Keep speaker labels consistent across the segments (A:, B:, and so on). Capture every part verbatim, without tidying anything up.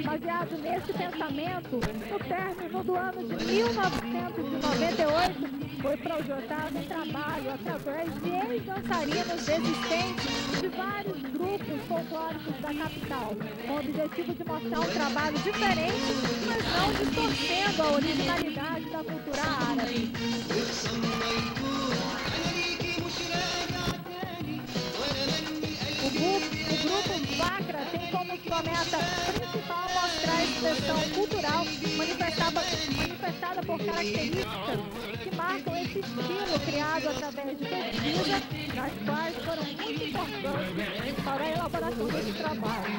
A: Baseado nesse pensamento, no término do ano de mil novecentos e noventa e oito, foi projetado um trabalho através de ex-dançarinos existentes de vários grupos folclóricos da capital, com o objetivo de mostrar um trabalho diferente, mas não distorcendo a originalidade da cultura árabe. O grupo, o grupo Facra tem como sua meta principal mostrar a expressão cultural manifestada, manifestada por características que marcam esse estilo criado através de pesquisas, das quais foram muito importantes para a elaboração desse trabalho.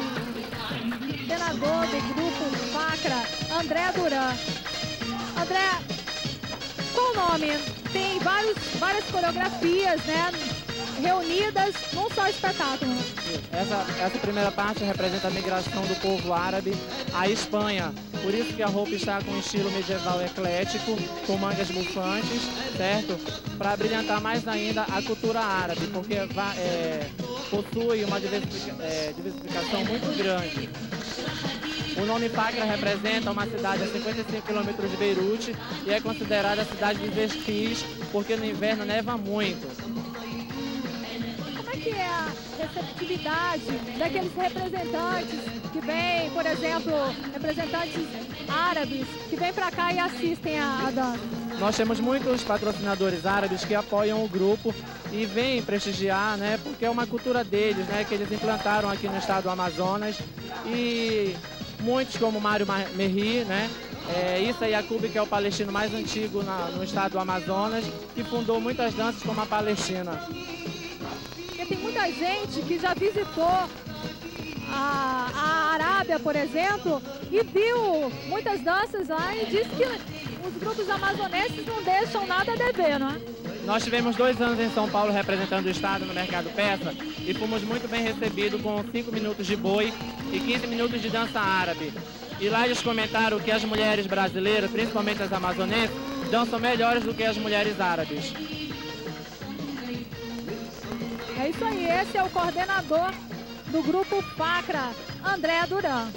A: Senador do grupo Facra, André Duran. André, qual o nome? Tem vários, várias coreografias, né? Reunidas num só espetáculo.
B: Essa, essa primeira parte representa a migração do povo árabe à Espanha. Por isso que a roupa está com um estilo medieval eclético, com mangas bufantes, certo? Para brilhantar mais ainda a cultura árabe, porque é, possui uma diversific, é, diversificação muito grande. O nome Facra representa uma cidade a cinquenta e cinco quilômetros de Beirute e é considerada a cidade dos esquis, porque no inverno neva muito.
A: Como é que é a receptividade daqueles representantes que vêm, por exemplo, representantes árabes que vêm para cá e assistem a dança?
B: Nós temos muitos patrocinadores árabes que apoiam o grupo e vêm prestigiar, né, porque é uma cultura deles, né, que eles implantaram aqui no estado do Amazonas. E muitos, como Mário Merri, né, é, Issa Yacoub, que é o palestino mais antigo na, no estado do Amazonas, que fundou muitas danças como a Palestina.
A: Porque tem muita gente que já visitou a, a Arábia, por exemplo, e viu muitas danças lá e diz que os grupos amazonenses não deixam nada a dever, não é?
B: Nós tivemos dois anos em São Paulo representando o estado no mercado persa e fomos muito bem recebidos com cinco minutos de boi e quinze minutos de dança árabe. E lá eles comentaram que as mulheres brasileiras, principalmente as amazonenses, dançam melhores do que as mulheres árabes.
A: É isso aí, esse é o coordenador do grupo Facra, André Duran.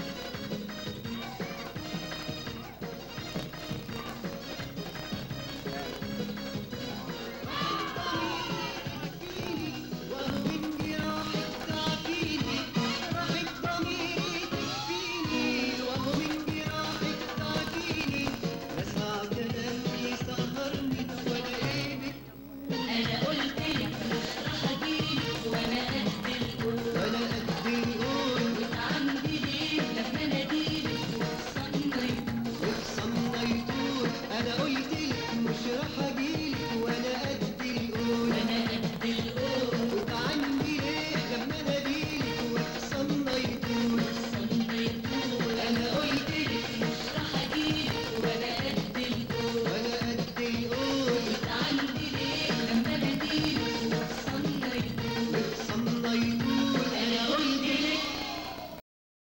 C: أنا قلت لك مش راح أجي